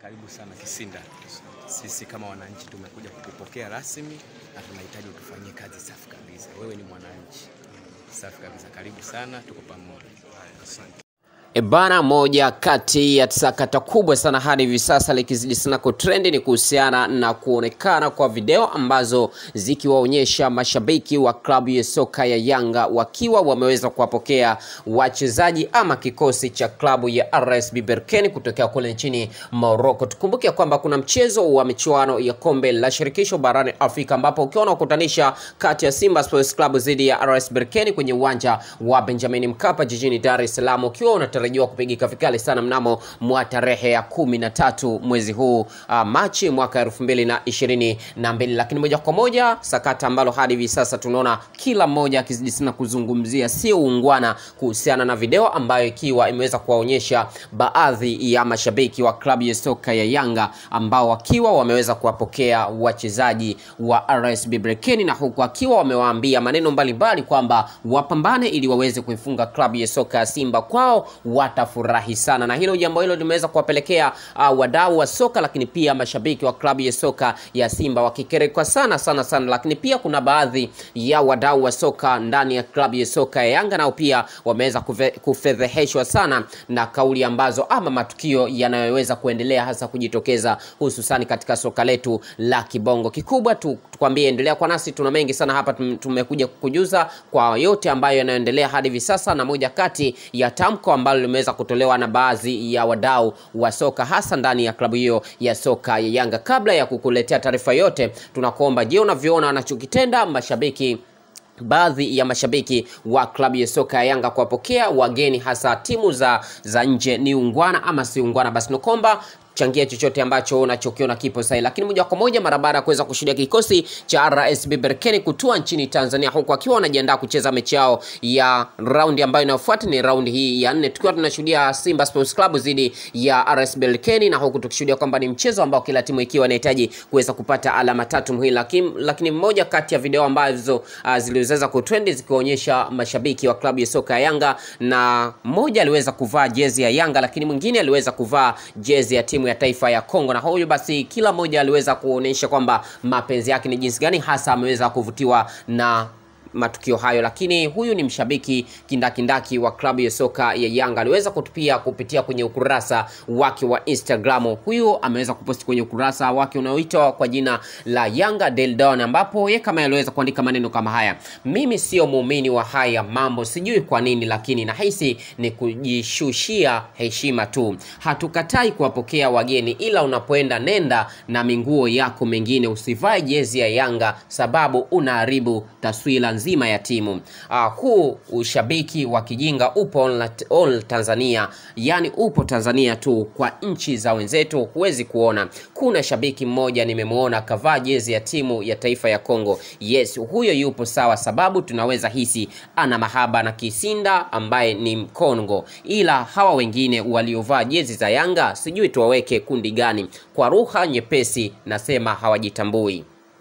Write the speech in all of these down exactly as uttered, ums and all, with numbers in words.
Karibu sana Kisinda. Sisi kama wananchi tumekuja kukupokea rasmi na tunahitaji utufanyie kazi safi kabisa. Wewe ni mwananchi. Safi kabisa. Karibu sana, tuko pamoja. Asante. Ebana, moja kati ya sakata kubwa sana hadi hivi sasa likizidi sana kutrendi ni kuhusiana na kuonekana kwa video ambazo zikiwaonyesha mashabiki wa klabu ya soka ya Yanga wakiwa wameweza kuwapokea wachezaji ama kikosi cha klabu ya R S Berkane kutokea kule nchini Morocco. Tukumbuke kwamba kuna mchezo wa michuano ya kombe la shirikisho barani Afrika ambapo ukiona kukutanisha kati ya Simba Sports Club dhidi ya R S Berkane kwenye uwanja wa Benjamin Mkapa jijini Dar es Salaam, ukiwa unatarajiwa kupigika vikali sana mnamo mwa tarehe ya kumi na tatu mwezi huu uh, Machi mwaka elfu mbili na ishirini na mbili. Lakini moja kwa moja sakata ambalo hadi hivi sasa tunaona kila mmoja akizidi sana kuzungumzia sio ungwana kuhusiana na video ambayo ikiwa imeweza kuwaonyesha baadhi ya mashabiki wa klabu ya soka ya Yanga ambao wakiwa wameweza kuwapokea wachezaji wa R S Berkane, na huku akiwa wamewaambia maneno mbalimbali kwamba wapambane ili waweze kuifunga klabu ya soka ya Simba. Kwao watafurahi sana, na hilo jambo hilo limeweza kuwapelekea uh, wadau wa soka lakini pia mashabiki wa klabu ya soka ya Simba wakikereka sana sana sana. Lakini pia kuna baadhi ya wadau wa soka ndani ya klabu ya soka ya Yanga nao pia wameweza kufedheheshwa sana na kauli ambazo ama matukio yanayoweza kuendelea hasa kujitokeza hususani katika soka letu la kibongo. Kikubwa tu tukwambie, endelea kwa nasi, tuna mengi sana hapa tumekuja kukujuza kwa yote ambayo yanaendelea hadi hivi sasa, na moja kati ya tamko ambalo limeweza kutolewa na baadhi ya wadau wa soka hasa ndani ya klabu hiyo ya soka ya Yanga. Kabla ya kukuletea taarifa yote, tunakuomba je, unavyoona wanachokitenda mashabiki baadhi ya mashabiki wa klabu ya soka ya Yanga kuwapokea wageni hasa timu za za nje ni ungwana ama si ungwana? Basi nakomba changia chochote ambacho unachokiona kipo sahihi. Lakini moja kwa moja mara baada ya kuweza kushuhudia kikosi cha R S Berkane kutua nchini Tanzania huku akiwa wanajiandaa kucheza mechi yao ya raundi ambayo inayofuata ni raundi hii ya nne, tukiwa tunashuhudia Simba Sports Club dhidi ya R S Berkane, na huku tukishuhudia kwamba ni mchezo ambao kila timu ikiwa inahitaji kuweza kupata alama tatu muhimu. Lakini lakini mmoja kati ya video ambazo uh, ziliweza kutrend zikionyesha mashabiki wa klabu ya soka ya Yanga, na mmoja aliweza kuvaa jezi ya Yanga lakini mwingine aliweza kuvaa jezi ya timu ya taifa ya Kongo, na huyo basi kila mmoja aliweza kuonesha kwamba mapenzi yake ni jinsi gani hasa ameweza kuvutiwa na matukio hayo. Lakini huyu ni mshabiki kindakindaki wa klabu ya soka ya Yanga, aliweza kutupia kupitia kwenye ukurasa wake wa Instagram. Huyu ameweza kuposti kwenye ukurasa wake unaoitwa kwa jina la Yanga Del Don, ambapo yeye kama aliweza kuandika maneno kama haya: mimi sio muumini wa haya mambo, sijui kwa nini, lakini nahisi ni kujishushia heshima tu. Hatukatai kuwapokea wageni, ila unapoenda nenda na minguo yako mengine, usivae jezi ya Yanga sababu unaharibu taswira nzima ya timu. Uh, huu ushabiki wa kijinga upo all, all Tanzania, yani upo Tanzania tu, kwa nchi za wenzetu huwezi kuona. Kuna shabiki mmoja nimemuona kavaa jezi ya timu ya taifa ya Kongo. Yes, huyo yupo sawa sababu tunaweza hisi ana mahaba na Kisinda ambaye ni Mkongo, ila hawa wengine waliovaa jezi za Yanga sijui tuwaweke kundi gani. Kwa lugha nyepesi nasema hawajitambui.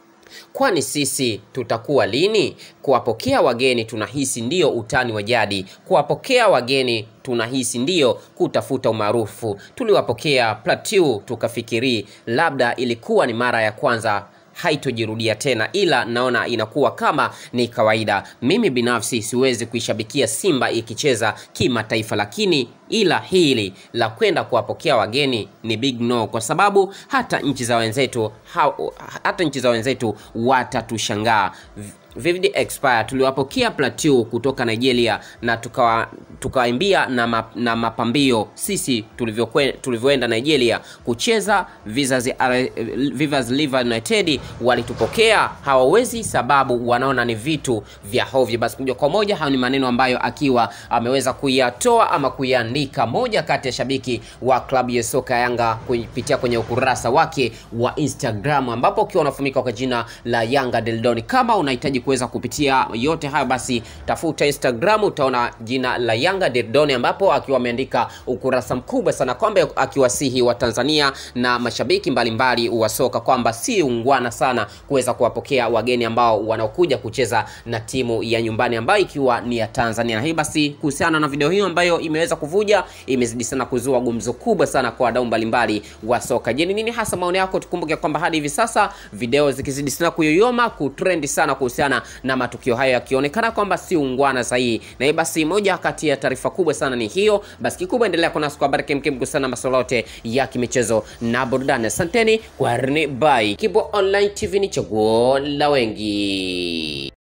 Kwani sisi tutakuwa lini? Kuwapokea wageni tunahisi ndio utani wa jadi. Kuwapokea wageni tunahisi ndio kutafuta umaarufu. Tuliwapokea Plateau tukafikiri labda ilikuwa ni mara ya kwanza, haitojirudia tena, ila naona inakuwa kama ni kawaida. Mimi binafsi siwezi kuishabikia Simba ikicheza kimataifa, lakini ila hili la kwenda kuwapokea wageni ni big no, kwa sababu hata nchi za wenzetu ha, hata nchi za wenzetu watatushangaa. Vivid expire tuliwapokea Plateau kutoka Nigeria na tukawa tukawaimbia na, ma, na mapambio sisi tulivyoenda Nigeria kucheza Vivas Vivas Live United, walitupokea hawawezi sababu wanaona ni vitu vya hovyo. Basi moja kwa moja hayo ni maneno ambayo akiwa ameweza kuyatoa ama kuiandika moja kati ya shabiki wa klabu ya soka Yanga kupitia kwenye ukurasa wake wa Instagram, ambapo ukiwa unafumika kwa jina la Yanga Del Don. Kama unahitaji kuweza kupitia yote hayo basi tafuta Instagram, utaona jina la Yanga Del Don, ambapo akiwa ameandika ukurasa mkubwa sana kwamba akiwasihi wa Tanzania na mashabiki mbalimbali wa soka kwamba si ungwana sana kuweza kuwapokea wageni ambao wanaokuja kucheza na timu ya nyumbani ambayo ikiwa ni ya Tanzania. Na hii basi kuhusiana na video hiyo ambayo imeweza kuvuja imekuja imezidi sana kuzua gumzo kubwa sana kwa wadau mbalimbali wa soka. Je, ni nini hasa maoni yako? Tukumbuke kwamba hadi hivi sasa video zikizidi sana kuyoyoma kutrendi sana kuhusiana na matukio hayo yakionekana kwamba si ungwana sahihi. Na basi moja kati ya taarifa kubwa sana ni hiyo. Basi kikubwa endelea kuna kwa habari kemkem kuhusiana na masuala yote ya kimichezo na burudani. Asanteni kwa bye. Kibo Online T V ni chaguo la wengi.